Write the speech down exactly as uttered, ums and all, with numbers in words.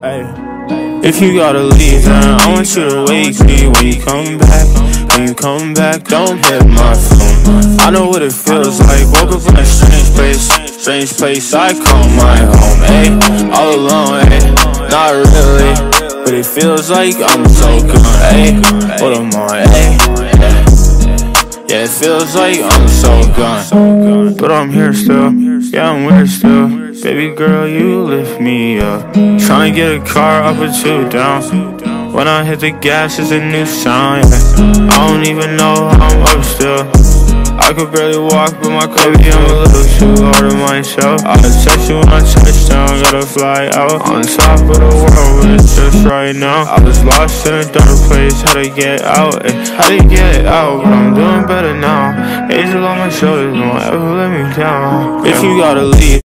Hey, if you gotta leave, then I want you to wake me when you come back. When you come back, don't hit my phone. I know what it feels like, woke up in a strange place. Strange place I call my home, ayy. All alone, ayy, not really, but it feels like I'm so gone, ayy. What am I, ayy? Yeah, it feels like I'm so gone, but I'm here still. Yeah, I'm weird still. Baby girl, you lift me up. Tryna get a car up or two down. When I hit the gas, it's a new sound, yeah. I don't even know how I'm up still. I could barely walk, but my baby, I'm a little too hard on myself. I'll text you when I touch down, gotta fly out on top of the world, but it's just right now. I was lost in a dark place, how to get out, eh? How to get out, but I'm doing better now. Angel on my shoulders, don't ever let me down. If you gotta leave